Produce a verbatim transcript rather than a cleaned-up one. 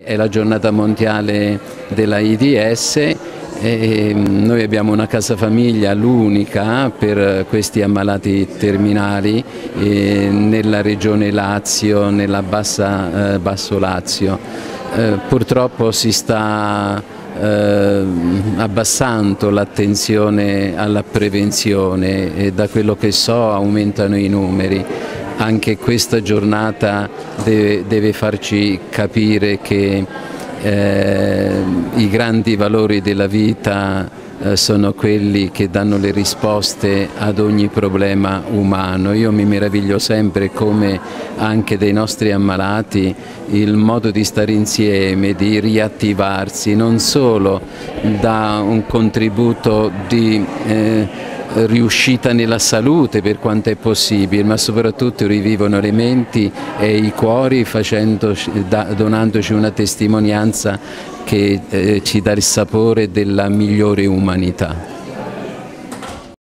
È la giornata mondiale dell'AIDS e noi abbiamo una casa famiglia, l'unica per questi ammalati terminali eh, nella regione Lazio, nella bassa, eh, Basso Lazio. Eh, purtroppo si sta eh, abbassando l'attenzione alla prevenzione e da quello che so aumentano i numeri. Anche questa giornata deve, deve farci capire che eh, i grandi valori della vita eh, sono quelli che danno le risposte ad ogni problema umano. Io mi meraviglio sempre come anche dei nostri ammalati il modo di stare insieme, di riattivarsi, non solo dà un contributo di eh, riuscita nella salute per quanto è possibile, ma soprattutto rivivono le menti e i cuori facendoci, da, donandoci una testimonianza che eh, ci dà il sapore della migliore umanità.